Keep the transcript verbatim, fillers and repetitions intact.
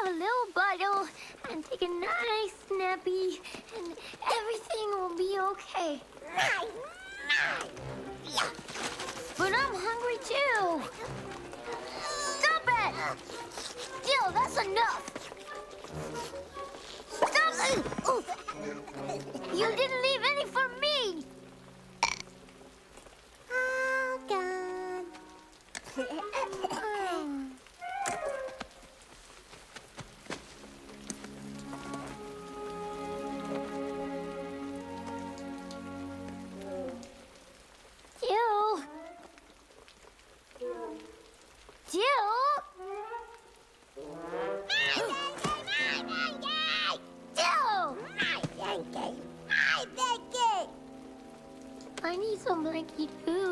have a little bottle and take a nice nappy, and everything will be okay. But I'm hungry too. Stop it! Dil, that's enough. Stop it! You didn't leave any for me. Oh, God. Dil. Dil. I need some blankie too.